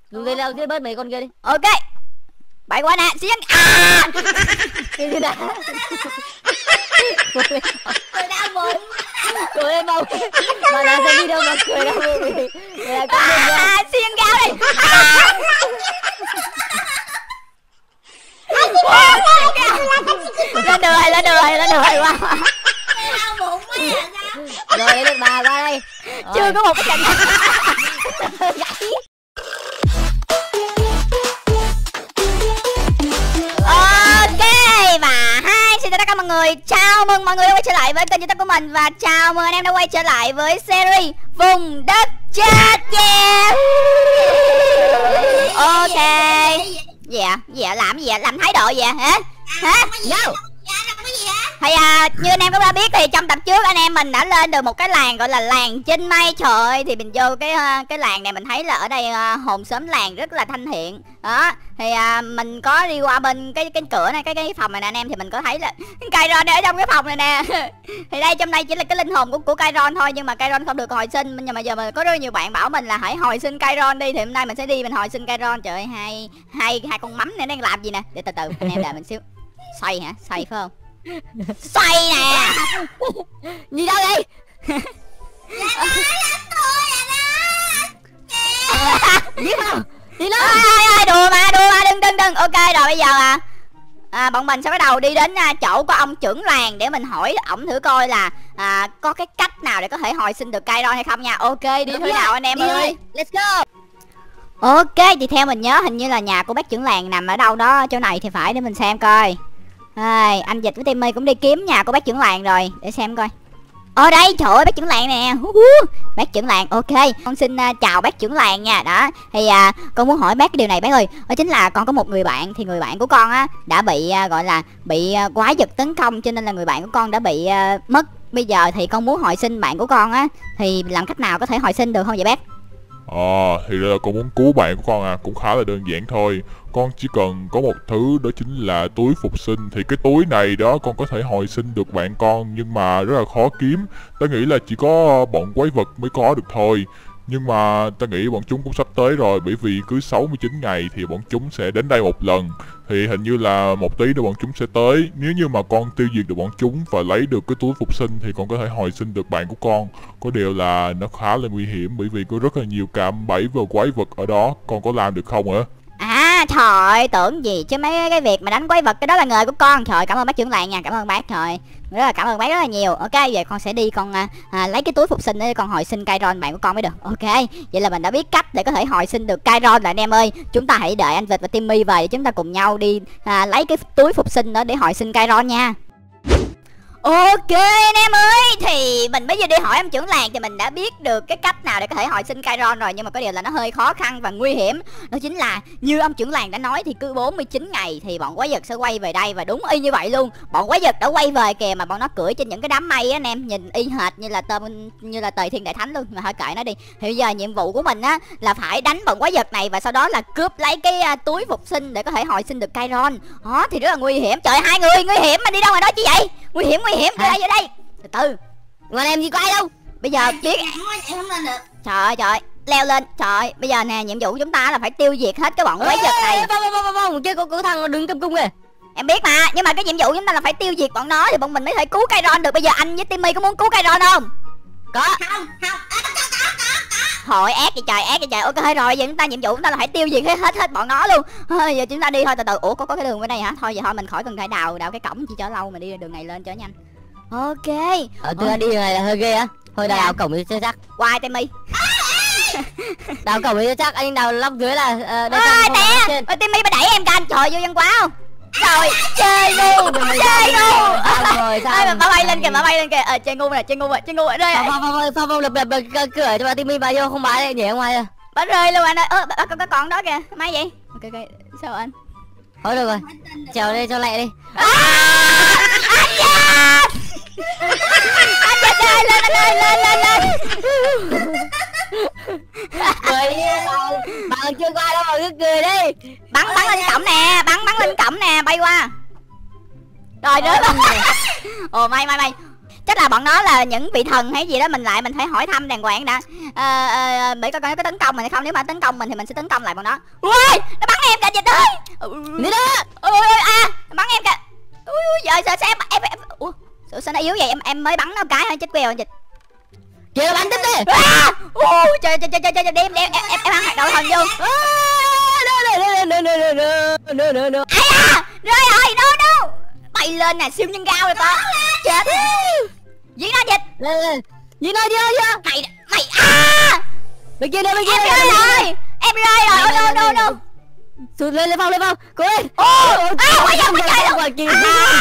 Dùng dây leo giết bớt mấy con kia đi. Ok. Bay qua nè, xiên. Cái gì đã? Cười đau bụng. Cười lên bông. Mà là xem video mà cười đau bụng. Xiên cao đi. Lên đường qua. Đau bụng quá à sao? Rồi đến bà qua đây. Chưa có một cái trận. Ok và xin chào tất cả mọi người. Chào mừng mọi người đã quay trở lại với kênh youtube của mình. Và chào mừng anh em đã quay trở lại với series Vùng Đất Chết. Yeah. Ok. Dạ làm gì vậy? Làm thái độ vậy hả? Hả? No. Thì như anh em cũng đã biết thì trong tập trước anh em mình đã lên được một cái làng gọi là làng trên mây. Trời ơi, thì mình vô cái làng này mình thấy là ở đây hồn xóm làng rất là thanh thiện. Đó, thì mình có đi qua bên cái cửa này, cái phòng này nè anh em, thì mình có thấy là Kairon ở trong cái phòng này nè. Thì đây trong đây chỉ là cái linh hồn của Kairon thôi, nhưng mà Kairon không được hồi sinh. Nhưng mà giờ mà có rất nhiều bạn bảo mình là hãy hồi sinh Kairon đi, thì hôm nay mình sẽ đi mình hồi sinh Kairon. Trời ơi, hai con mắm này đang làm gì nè? Để từ từ anh em đợi mình xíu. Xoay hả? Xoay phải không? Xoay nè. Gì đâu đây? Giết không? Đi nó. Đùa mà đừng. Ok rồi bây giờ bọn mình sẽ bắt đầu đi đến chỗ của ông trưởng làng để mình hỏi ổng thử coi là có cái cách nào để có thể hồi sinh được Kairon hay không nha. Ok, đi thôi nào anh em ơi. Let's go. Ok, thì theo mình nhớ hình như là nhà của bác trưởng làng nằm ở đâu đó chỗ này thì phải, để mình xem coi. Anh Dịch với Timmy cũng đi kiếm nhà của bác trưởng làng rồi, để xem coi. Ở đây, trời ơi, bác trưởng làng nè. Bác trưởng làng, ok. Con xin chào bác trưởng làng nha. Đó, thì con muốn hỏi bác cái điều này bác ơi. Đó chính là con có một người bạn, thì người bạn của con á đã bị gọi là bị quái vật tấn công, cho nên là người bạn của con đã bị mất. Bây giờ thì con muốn hồi sinh bạn của con á, thì làm cách nào có thể hồi sinh được không vậy bác? Thì là con muốn cứu bạn của con cũng khá là đơn giản thôi. Con chỉ cần có một thứ, đó chính là túi phục sinh. Thì cái túi này đó con có thể hồi sinh được bạn con, nhưng mà rất là khó kiếm. Ta nghĩ là chỉ có bọn quái vật mới có được thôi. Nhưng mà ta nghĩ bọn chúng cũng sắp tới rồi, bởi vì cứ 69 ngày thì bọn chúng sẽ đến đây một lần. Thì hình như là một tí nữa bọn chúng sẽ tới. Nếu như mà con tiêu diệt được bọn chúng và lấy được cái túi phục sinh thì con có thể hồi sinh được bạn của con. Có điều là nó khá là nguy hiểm, bởi vì có rất là nhiều cạm bẫy và quái vật ở đó. Con có làm được không hả? Trời, tưởng gì chứ mấy cái việc mà đánh quái vật cái đó là nghề của con. Trời, cảm ơn bác trưởng làng nha, cảm ơn bác. Trời, rất là cảm ơn bác rất là nhiều. Ok, vậy con sẽ đi con lấy cái túi phục sinh để con hồi sinh Kairon bạn của con mới được. Ok, vậy là mình đã biết cách để có thể hồi sinh được Kairon rồi anh em ơi. Chúng ta hãy đợi anh Vịt và Timmy về để chúng ta cùng nhau đi lấy cái túi phục sinh đó để hồi sinh Kairon nha. Ok anh em ơi, thì mình bây giờ đi hỏi ông trưởng làng thì mình đã biết được cái cách nào để có thể hồi sinh Kairon rồi. Nhưng mà có điều là nó hơi khó khăn và nguy hiểm. Đó chính là như ông trưởng làng đã nói thì cứ 49 ngày thì bọn quái vật sẽ quay về đây. Và đúng y như vậy luôn, bọn quái vật đã quay về kìa, mà bọn nó cưỡi trên những cái đám mây á anh em. Nhìn y hệt như là Tề Thiên Đại Thánh luôn. Mà thôi kệ nó đi. Thì bây giờ nhiệm vụ của mình á là phải đánh bọn quái vật này, và sau đó là cướp lấy cái túi phục sinh để có thể hồi sinh được Kairon. Đó thì rất là nguy hiểm. Trời, hai người nguy hiểm mà đi đâu mà đó chứ vậy? Nguy hiểm vô đây từ từ. Ngoài em gì có ai đâu. Bây giờ biết Không lên được. trời leo lên. Trời, bây giờ nè, nhiệm vụ của chúng ta là phải tiêu diệt hết cái bọn quái vật này. Phong chứ cô thằng đứng trong cung kìa. Em biết mà, nhưng mà cái nhiệm vụ chúng ta là phải tiêu diệt bọn nó thì bọn mình mới thể cứu Kairon được. Bây giờ anh với Timmy có muốn cứu Kairon không? Không. Hồi ác vậy trời. Ok rồi, giờ chúng ta nhiệm vụ chúng ta là phải tiêu diệt hết bọn nó luôn. Giờ chúng ta đi thôi, từ từ. Ủa có cái đường bên đây hả? Thôi vậy thôi mình khỏi cần phải đào cái cổng chi cho lâu, mà đi đường này lên cho nhanh. Ok. Tôi đi đường này là hơi ghê á. Thôi đào cổng đi cho chắc. Quay Timmy. Đào cổng đi cho chắc, anh đào lóc dưới là đây té. Timmy bà đẩy em canh. Trời, vô văn quá không? Rồi, chơi ngu. Rồi sao? Bà bay lên kìa. Chơi ngu rồi đây. Phong lập cửa cho bà Timmy bà vô, không bà đây nhảy ngoài rồi. Bà rơi luôn anh ơi. Bà có con đó kìa. Máy vậy? Ok, sao anh? Thôi được rồi. Trèo đây cho lẹ đi. Anh chết ơi, lên. Cười đi, bà còn chưa qua đâu mà cứ cười đi. Bắn lên cổng nè, bắn lên cổng nè, bay qua. Rồi rớt. Ồ may. chắc là bọn nó là những vị thần hay gì đó, mình phải hỏi thăm đàng hoàng đã. Để coi nó có tấn công mình hay không, nếu mà tấn công mình thì mình sẽ tấn công lại bọn nó. Ui, nó bắn em kìa, Dịch ơi. Đi đó. Ui, nó bắn em kìa. Ui, giờ sao em ủa, sao nó yếu vậy, em mới bắn nó cái thôi, chết queo Dịch. Kìa bắn tiếp đi. Trời đi em ăn hạt đậu thần vô. No. Ai à, rơi rồi, no. Bay lên nè, siêu nhân gao rồi ta. Chết. Diễn ra Dịch. Lên. Gì nó. Mày à. Bên kia. Em rơi rồi. Oh no. Sụt lên phòng. Cố lên. Quay dòng cái trời luôn. Kìa.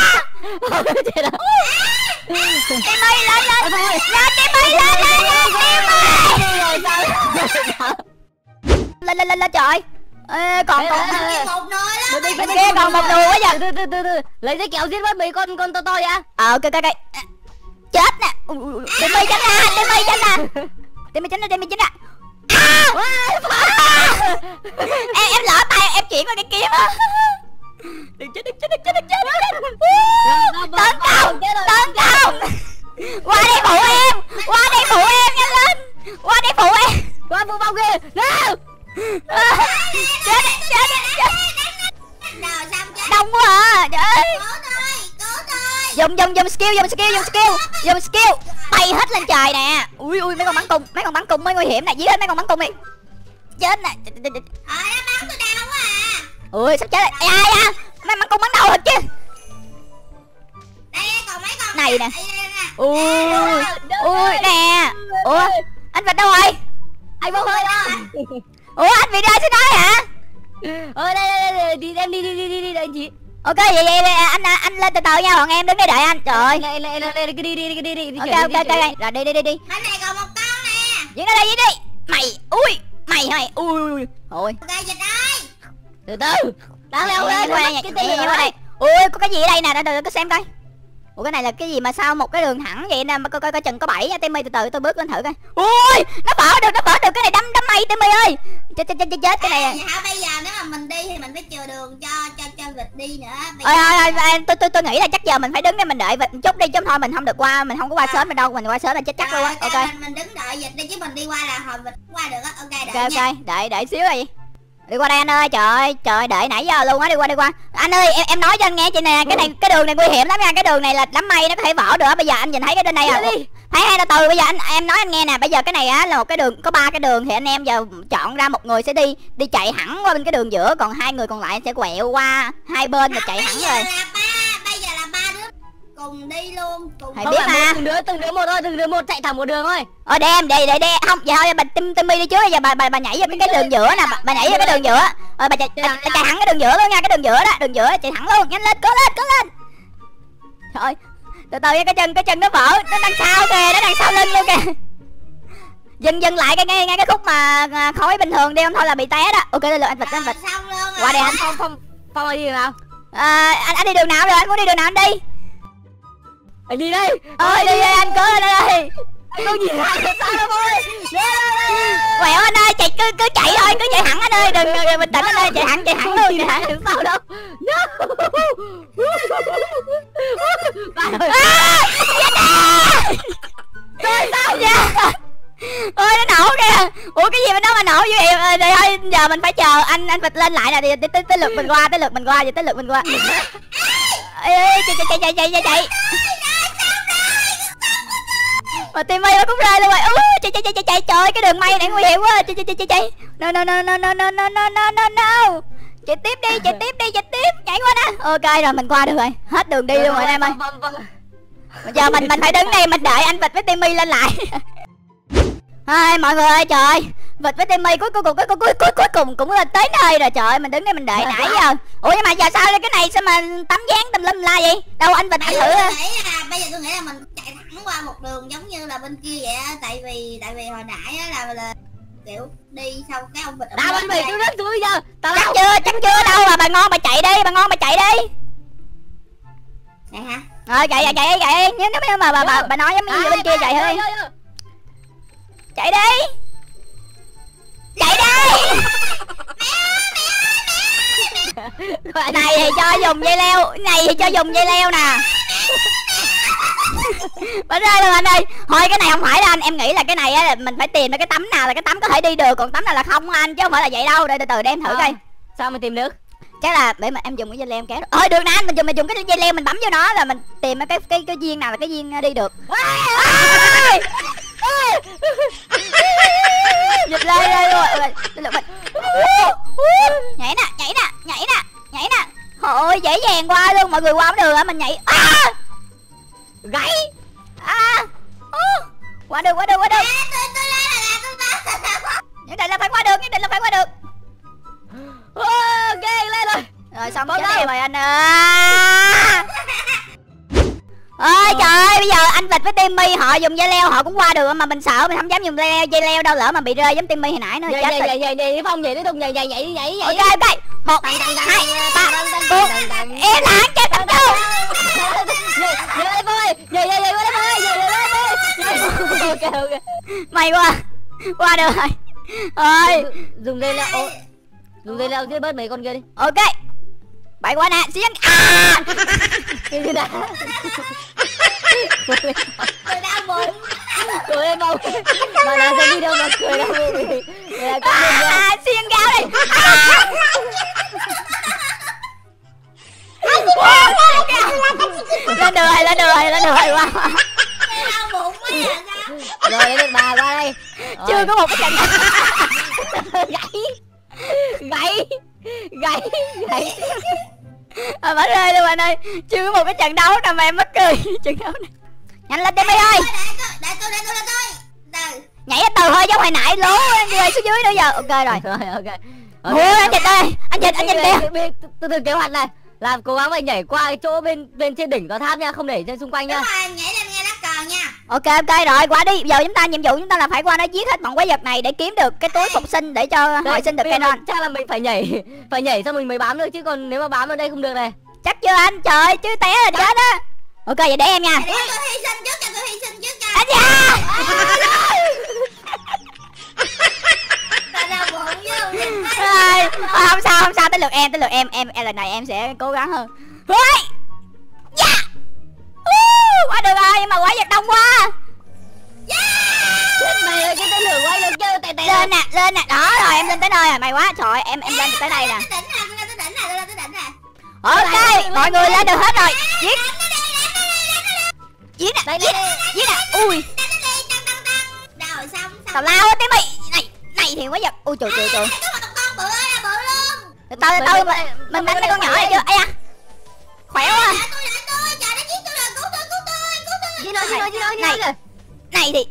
Tim ơi lên. Tim ơi lên trời. Còn một nồi lắm. bên kia còn một đùa quá giờ. Từ. Lấy cái kéo giết mất mấy con to vậy. Ok. Chết nè. Tim ơi tránh ra. Tim ơi tránh ra. Em lỡ tay em chuyển qua cái kiếm á. Đừng chết. Tấn công. Qua đây phụ em nhanh lên. Qua đây phụ em. Qua phụ bao kia. No. Chết. Đông quá à. Trời ơi. Cứu tôi. Dùng skill. Bay hết lên trời nè. Ui mấy con bắn cung mới nguy hiểm nè, giết hết mấy con bắn cung đi. Chết nè. Nó bắn tôi đau quá à. Ui sắp chết rồi. Ai mấy bắn cung bắn đầu hết chứ. Đây còn mấy con Này nè. Ui nè. Ủa anh Vịt đâu rồi? Anh bốc hơi đó. Ủa anh Vịt rơi xuống đó hả? Đây đi em đi anh chị. Ok vậy anh lên từ từ nha, bọn em đứng đây đợi anh. Trời ơi. Lên cứ đi. Ok rồi đi. Bên này còn một con nè. Diễn ra đây đi. Mày ui. Ôi. Ok Dịch ơi. Từ từ. Đang leo lên. Cái gì đây? Ui có cái gì ở đây nè, để có xem coi. Ủa cái này là cái gì mà sao một cái đường thẳng vậy nè, mà coi chừng có bẫy nha Timmy, từ từ tôi bước lên thử coi. Ui nó vỡ được cái này đâm mày Timmy ơi. Chết cái này. Hả bây giờ nếu mà mình đi thì mình phải chừa đường cho Vịt đi nữa. Tôi nghĩ là chắc giờ mình phải đứng đây mình đợi Vịt một chút đi, chứ thôi mình không được qua, mình không có qua sớm mình đâu, mình qua sớm là chết chắc luôn á. Ok mình đứng đợi Vịt đi, chứ mình đi qua là hồi Vịt qua được á. Ok đợi xíu đi. Đi qua đây anh ơi, trời đợi nãy giờ luôn á, đi qua. Anh ơi em nói cho anh nghe chị nè, cái đường này nguy hiểm lắm nha, cái đường này là đám mây nó có thể vỡ được. Bây giờ anh nhìn thấy cái bên này à? Thấy từ bây giờ em nói anh nghe nè, bây giờ cái này á là một cái đường có 3 cái đường, thì anh em giờ chọn ra một người sẽ đi chạy thẳng qua bên cái đường giữa, còn 2 người còn lại sẽ quẹo qua 2 bên và chạy thẳng rồi. Bây giờ là 3 đứa cùng đi luôn. Thầy biết mà. Từng đứa một thôi, từng đứa một chạy thẳng một đường thôi. Để em không vậy thôi, bà Timmy đi trước, giờ bà nhảy vào cái đường giữa nè, bà nhảy vào cái đường giữa. Bà chạy thẳng cái đường giữa luôn nha, cái đường giữa chạy thẳng luôn, nhanh lên, cố lên. Trời từ từ nha, cái chân nó vỡ, nó đằng sau kìa, nó đằng sau lưng luôn kìa. Dừng lại ngay cái khúc mà khói bình thường đi, không thôi là bị té đó. Ok lên lượt anh Vịt. Qua đây anh. Phong đi đường nào? Anh đi đường nào rồi, anh muốn đi đường nào anh đi? Anh đi đây. Đi đây anh, cố lên đây. Anh không nhìn lại sao đâu ơi. Quẹo anh ơi, cứ chạy thôi, cứ chạy thẳng anh ơi, đừng bình tĩnh anh ơi, chạy thẳng luôn. Chạy thẳng sao đâu. Rồi sao vậy? Ôi nó nổ kìa. Ủa cái gì mà nó mà nổ như vậy? Rồi thôi giờ mình phải chờ anh Vịt lên lại nè, tới lượt mình qua. Ê chạy. Mà Timmy ơi cũng rơi luôn rồi. Chạy trời, cái đường mây này nguy hiểm quá. Chạy. No. Chạy tiếp, nhảy qua nè. Ok rồi mình qua được rồi. Hết đường đi luôn rồi em ơi. Bây giờ mình phải đứng đây mình đợi anh Vịt với Timmy lên lại. Mọi người ơi trời, Vịt với Timmy cuối cùng cũng lên tới nơi rồi. Trời ơi mình đứng đây mình đợi nãy giờ. Ủa nhưng mà giờ sao cái này sao mà tấm dáng tùm lum la vậy? Đâu anh Vịt thử. Bây giờ tôi nghĩ là mình chạy thẳng qua một đường giống như là bên kia vậy á, tại vì hồi nãy á là kiểu đi xong cái ông Vịt. Tao anh Vịt tôi rất vui giờ. Chắc chưa đâu mà bà ngon bà chạy đi. Vậy hả? Rồi chạy nếu mà bà nói giống như bên kia chạy thôi. Chạy đi. Này thì cho dùng dây leo nè. Bánh rơi luôn anh ơi. Thôi cái này không phải đâu anh, em nghĩ là cái này á mình phải tìm ra cái tấm nào là cái tấm có thể đi được, còn tấm nào là không anh, chứ không phải là vậy đâu. Để từ từ để em thử coi. Sao mình tìm được? Chắc là để mà em dùng cái dây leo em kéo. Ơi được nè anh, mình dùng cái dây leo mình bấm vô nó là mình tìm cái viên nào là cái viên đi được. Dịch lên rồi. Nhảy nè. Ôi dễ dàng qua luôn, mọi người qua không được hả? Mình nhảy. Gãy. Qua được. Nhất định là phải qua được. Ok lên rồi. Rồi xong chết em rồi anh ơi. Ôi trời ơi, bây giờ anh Vịt với Timmy họ dùng dây leo họ cũng qua được mà mình sợ, mình không dám dùng dây leo đâu, lỡ mà bị rơi giống Timmy hồi nãy nữa chết rồi. Vậy Phong vậy Tùng nhảy. Ok. 1 2 3 4. Em lặng chết thật đâu. Ok. Mày qua được rồi. Ơi, Dùng dây leo giết bớt mấy con kia đi. ok. Bay qua nè, xiên. Cái gì đã? Tôi đau bụng. Cười em không? Mà là sao đi đâu mà cười đâu. Xiên gạo đây. Lên được rồi qua. Đau bụng quá à sao? Rồi đến lượt bà qua đây. Chưa có một cái trận Gãy. Bắn rơi luôn anh ơi. Chưa có một cái trận đấu nào mà em mắc cười. Trận đấu này. Nhanh lên Timmy ơi. Để tôi. Từ. Nhảy từ thôi giống hồi nãy lố rơi xuống dưới nữa giờ. Ok rồi. Ok. Ôi anh Dịch ơi, anh Dịch kìa. Từ kế hoạch này làm cố gắng phải nhảy qua cái chỗ bên trên đỉnh tòa tháp nha, không để trên xung quanh nha. Đúng rồi, nhảy lên nghe lá cờ nha. Ok rồi, qua đi. Giờ nhiệm vụ chúng ta là phải qua nó giết hết bọn quái vật này để kiếm được cái túi phục sinh để cho hồi sinh được Canon. Chắc là mình phải nhảy xong mình mới bám được, chứ còn nếu mà bám ở đây không được này. Chắc chưa anh? Trời ơi, chứ té là chết á. Ok vậy để em nha. Để tôi hy sinh trước cho. Anh nha. Tao đau bụng chứ. Không sao, tới lượt em. Em lần này em sẽ cố gắng hơn. Ôi. Yeah. Qua được rồi, nhưng mà quái vật đông quá. Mày ơi, cái tên lửa quay được chưa? Tè Lên nè. Đó rồi, em lên tới nơi rồi, may quá. Trời ơi, em lên tới đây nè. Tôi lên tới đỉnh nè. Ok, mọi người lên được hết rồi. Giết nè. Ui. Rồi xong. Tào lao á Timmy. Này thì quái vật. Ui trời. Có một con bự luôn. Từ từ mình đánh mấy con nhỏ này chưa? Ây da. Khỏe quá. Trời nó giết tôi rồi, cứu tôi. Gì nói Này thì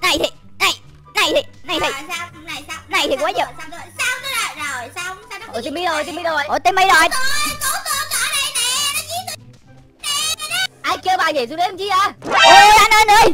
này thì quá giật. Rồi xong. Ủa Timmy rồi. Timmy rồi. Cứu tôi ở đây nè, nó giết tôi. Ai kêu bà nhảy xuống đấy làm chi à? Ôi anh ơi.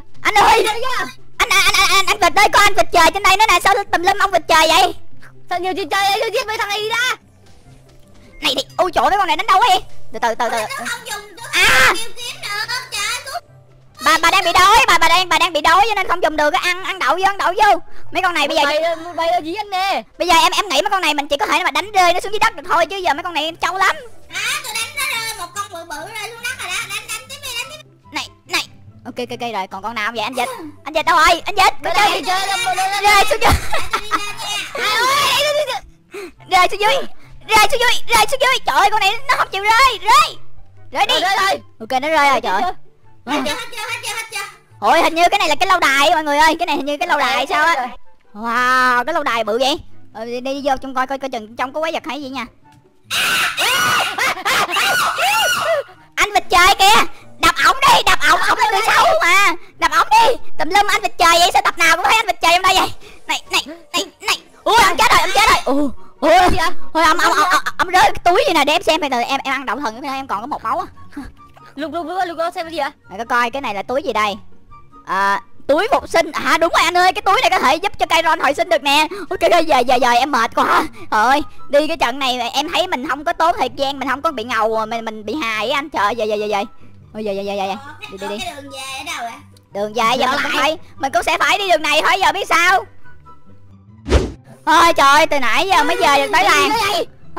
Anh vịt ơi, có anh vịt trời trên đây nữa nè, sao tùm lum ông vịt trời vậy? Sao nhiều chuyện chơi ấy, giết mấy thằng này đi ra. Này thì ôi chỗ mấy con này đánh đâu ấy. Từ từ. Nó không dùng kiếm nữa. Trời bà đang bị đói, bà đang bị đói cho nên không dùng được. Ăn đậu vô. Mấy con này bây giờ bay là gì anh nè. Bây giờ em nghĩ mấy con này mình chỉ có thể mà đánh rơi nó xuống dưới đất được thôi, chứ giờ mấy con này trâu lắm. tôi đánh nó rơi, một con bự rơi xuống đất rồi đó. Đánh tiếp đi. Này. Ok rồi, còn con nào không vậy anh Dịch? Anh Dịch đâu rồi? Anh Dịch. Chơi Rơi xuống dưới. Rơi xuống dưới. Trời ơi, con này nó không chịu rơi đi. Ok nó rơi rồi trời. Hết chưa? Ôi hình như cái này là cái lâu đài mọi người ơi, cái này hình như cái lâu đài sao á. Wow, cái lâu đài bự vậy. Đi vô trong coi chừng trong có quái vật hay gì nha. Anh vịt trời kìa, đập ổng là người xấu mà. Đập ổng đi, tùm lum anh vịt trời vậy, sao tập nào cũng thấy anh vịt trời trong đây vậy? Này. Ui, ông chết rồi. Ôi, thôi ông rơi cái túi gì nè để em xem. Từ em ăn đậu thần em còn có một máu á. Lục xem cái gì ạ? Mày coi cái này là túi gì đây? Túi phục sinh. Đúng rồi anh ơi, cái túi này có thể giúp cho Kairon hồi sinh được nè. Ok giờ em mệt quá. Trời ơi, đi cái trận này em thấy mình không có tốn thời gian, mình không có bị ngầu, mình bị hài á anh. Trời ơi, giờ. Ôi giờ. Đi. Cái đường về ở đâu vậy? Đường dài giờ mình cũng sẽ phải đi đường này thôi, giờ biết sao. Ôi trời ơi, từ nãy giờ mới về được tới làng.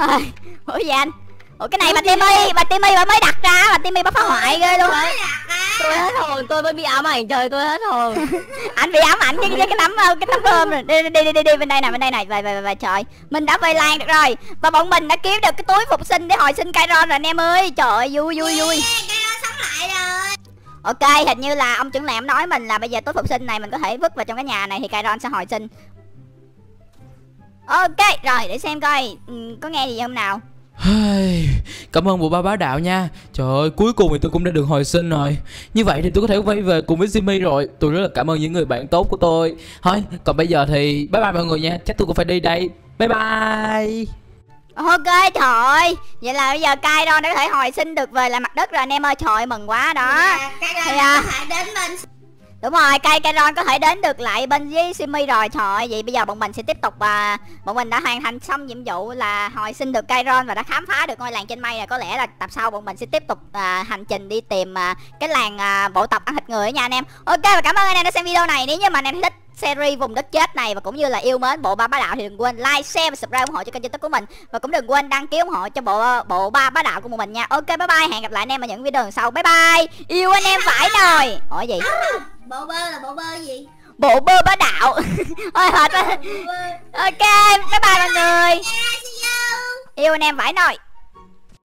Ủa gì anh? Ủa cái này bà Timmy bà mới đặt ra, bà Timmy bà phá hoại ghê luôn. Tôi hết hồn, tôi mới bị ám ảnh, trời tôi hết hồn. Anh bị ám ảnh với cái tấm rơm rồi. Đi bên đây này, về trời. Mình đã về làng được rồi. Và bọn mình đã kiếm được cái túi phục sinh để hồi sinh Kairon rồi anh em ơi. Trời ơi, vui. Kairon sống lại rồi. Ok, hình như là ông trưởng làng nói mình là bây giờ túi phục sinh này mình có thể vứt vào trong cái nhà này thì Kairon sẽ hồi sinh. Ok, rồi để xem coi có nghe gì không nào. Cảm ơn bộ ba bá đạo nha. Trời ơi, cuối cùng thì tôi cũng đã được hồi sinh rồi. Như vậy thì tôi có thể quay về cùng với Jimmy rồi. Tôi rất là cảm ơn những người bạn tốt của tôi. Thôi, còn bây giờ thì bye bye mọi người nha. Chắc tôi cũng phải đi đây. Bye bye. Ok, trời ơi. Vậy là bây giờ Kairon đã có thể hồi sinh được về lại mặt đất rồi anh em ơi. Trời ơi, mừng quá đó. Kairon có thể đến bên. Đúng rồi, Kairon có thể đến được lại bên với Simi rồi. Trời ơi, vậy bây giờ bọn mình sẽ tiếp tục bọn mình đã hoàn thành xong nhiệm vụ là hồi sinh được Kairon và đã khám phá được ngôi làng trên mây rồi. Có lẽ là tập sau bọn mình sẽ tiếp tục hành trình đi tìm cái làng bộ tộc ăn thịt người nha anh em. Ok, và cảm ơn anh em đã xem video này. Nếu như mà anh em thích series vùng đất chết này và cũng như là yêu mến bộ ba bá đạo thì đừng quên like, share và subscribe ủng hộ cho kênh YouTube của mình, và cũng đừng quên đăng ký ủng hộ cho bộ ba bá đạo của mình nha. Ok, bye bye, hẹn gặp lại anh em ở những video lần sau. Bye bye, yêu anh em vãi nồi. Ủa gì? Bộ bơ là bộ bơ gì? Bộ bơ bá đạo. Ôi mệt quá. Ok, bye bye mọi người. Yêu anh em vãi nồi.